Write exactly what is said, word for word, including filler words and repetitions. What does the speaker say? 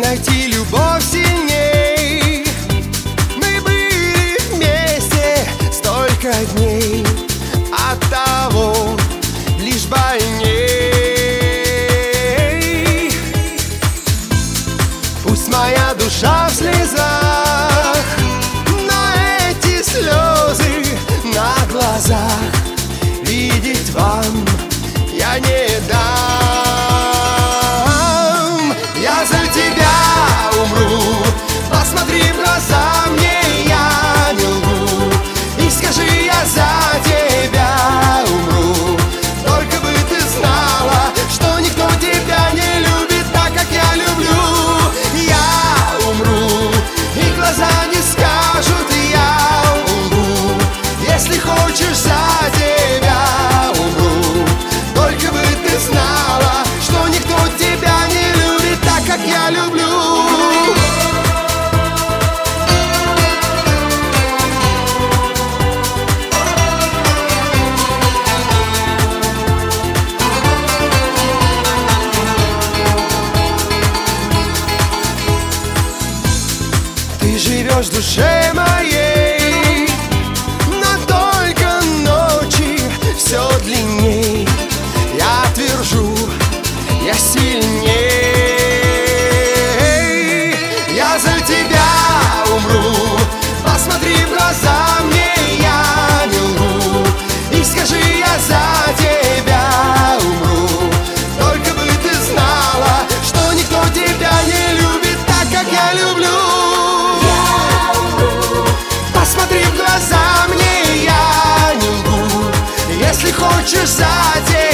найти любовь сильней. Мы были вместе столько дней, оттого лишь больней. Пусть моя душа в слезах, но эти слезы на глазах видеть вам я не дам. Я за тебя умру, посмотри в глаза мне, я не лгу. И скажи, я за тебя умру. Только бы ты знала, что никто тебя не любит так, как я люблю. Я умру, и глаза не скажут, я лгу. Если хочешь, за тебя умру. Только бы ты знала, что никто тебя не любит так, как я люблю. Ты живешь в душе моей, но только ночи все длинней. Я твержу, я сильней. Я за тебя умру, посмотри в глаза мне, я не лгу. И скажи, я за тебя умру. Только бы ты знала, что никто тебя не любит так, как я люблю. Посмотри в глаза мне, я не лгу. Если хочешь, за тебя